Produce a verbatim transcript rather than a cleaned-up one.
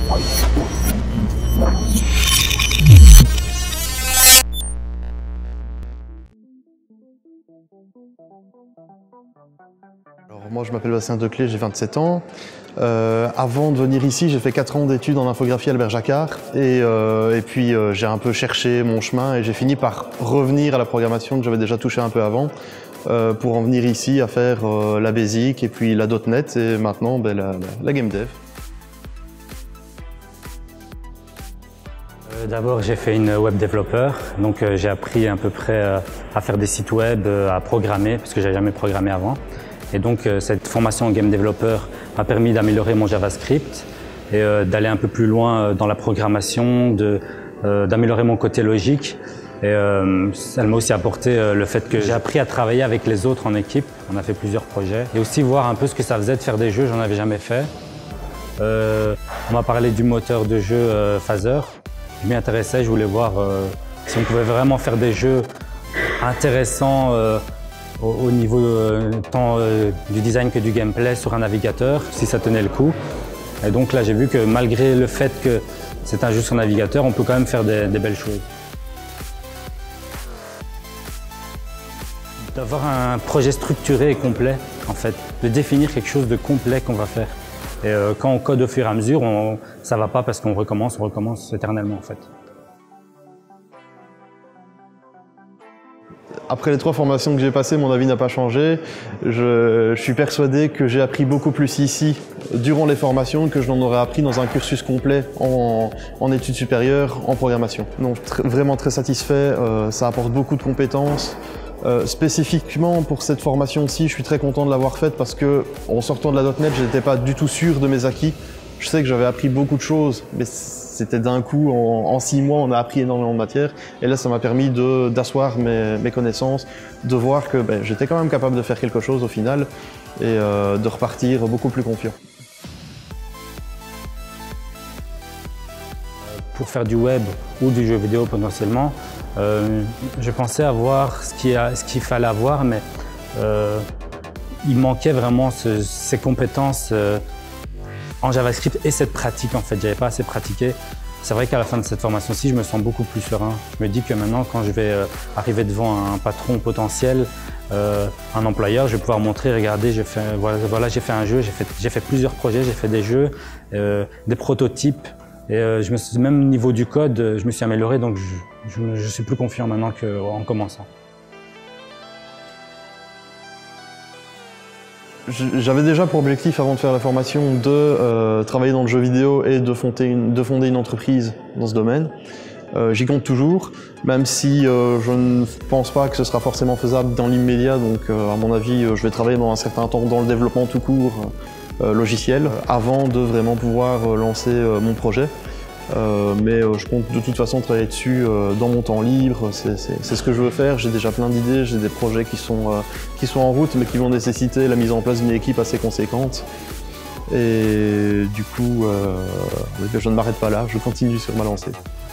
Alors, moi, je m'appelle Bastien Declé, j'ai vingt-sept ans. Euh, avant de venir ici, j'ai fait quatre ans d'études en infographie Albert Jacquard et, euh, et puis euh, j'ai un peu cherché mon chemin et j'ai fini par revenir à la programmation que j'avais déjà touché un peu avant euh, pour en venir ici à faire euh, la Basic et puis la .NET et maintenant ben, la, la, la Game Dev. D'abord, j'ai fait une web développeur, donc euh, j'ai appris à peu près euh, à faire des sites web, euh, à programmer, parce que j'avais jamais programmé avant. Et donc euh, cette formation en game developer m'a permis d'améliorer mon JavaScript et euh, d'aller un peu plus loin euh, dans la programmation, de, euh, d'améliorer mon côté logique. Et euh, elle m'a aussi apporté euh, le fait que j'ai appris à travailler avec les autres en équipe. On a fait plusieurs projets et aussi voir un peu ce que ça faisait de faire des jeux, j'en avais jamais fait. Euh, on m'a parlé du moteur de jeu euh, Phaser. Je m'y intéressais, je voulais voir euh, si on pouvait vraiment faire des jeux intéressants euh, au, au niveau euh, tant euh, du design que du gameplay sur un navigateur, si ça tenait le coup. Et donc là, j'ai vu que malgré le fait que c'est un jeu sur navigateur, on peut quand même faire des, des belles choses. D'avoir un projet structuré et complet, en fait, de définir quelque chose de complet qu'on va faire. Et euh, quand on code au fur et à mesure, on, ça va pas parce qu'on recommence, on recommence éternellement en fait. Après les trois formations que j'ai passées, mon avis n'a pas changé. Je, je suis persuadé que j'ai appris beaucoup plus ici durant les formations que je n'en aurais appris dans un cursus complet en, en études supérieures, en programmation. Donc tr- vraiment très satisfait, euh, ça apporte beaucoup de compétences. Euh, spécifiquement pour cette formation-ci, je suis très content de l'avoir faite parce que en sortant de la .NET, je n'étais pas du tout sûr de mes acquis. Je sais que j'avais appris beaucoup de choses, mais c'était d'un coup, en, en six mois, on a appris énormément de matière. Et là, ça m'a permis de, d'asseoir mes, mes connaissances, de voir que ben, j'étais quand même capable de faire quelque chose au final et euh, de repartir beaucoup plus confiant. Pour faire du web ou du jeu vidéo potentiellement, euh, je pensais avoir ce qu'il ce qu'il fallait avoir, mais euh, il manquait vraiment ce, ces compétences euh, en JavaScript et cette pratique en fait. J'avais pas assez pratiqué. C'est vrai qu'à la fin de cette formation-ci, je me sens beaucoup plus serein. Je me dis que maintenant, quand je vais euh, arriver devant un patron potentiel, euh, un employeur, je vais pouvoir montrer, regardez, j'ai fait, voilà, voilà j'ai fait un jeu, j'ai fait, j'ai fait plusieurs projets, j'ai fait des jeux, euh, des prototypes. Et euh, je me suis, même au niveau du code, je me suis amélioré, donc je, je, je suis plus confiant maintenant qu'en commençant. J'avais déjà pour objectif, avant de faire la formation, de euh, travailler dans le jeu vidéo et de fonder une, de fonder une entreprise dans ce domaine. Euh, J'y compte toujours, même si euh, je ne pense pas que ce sera forcément faisable dans l'immédiat. Donc, euh, à mon avis, je vais travailler dans un certain temps dans le développement tout court. Euh, logiciel avant de vraiment pouvoir euh, lancer euh, mon projet. Euh, mais euh, je compte de toute façon travailler dessus euh, dans mon temps libre, c'est ce que je veux faire. J'ai déjà plein d'idées, j'ai des projets qui sont, euh, qui sont en route mais qui vont nécessiter la mise en place d'une équipe assez conséquente. Et du coup, euh, je ne m'arrête pas là, je continue sur ma lancée.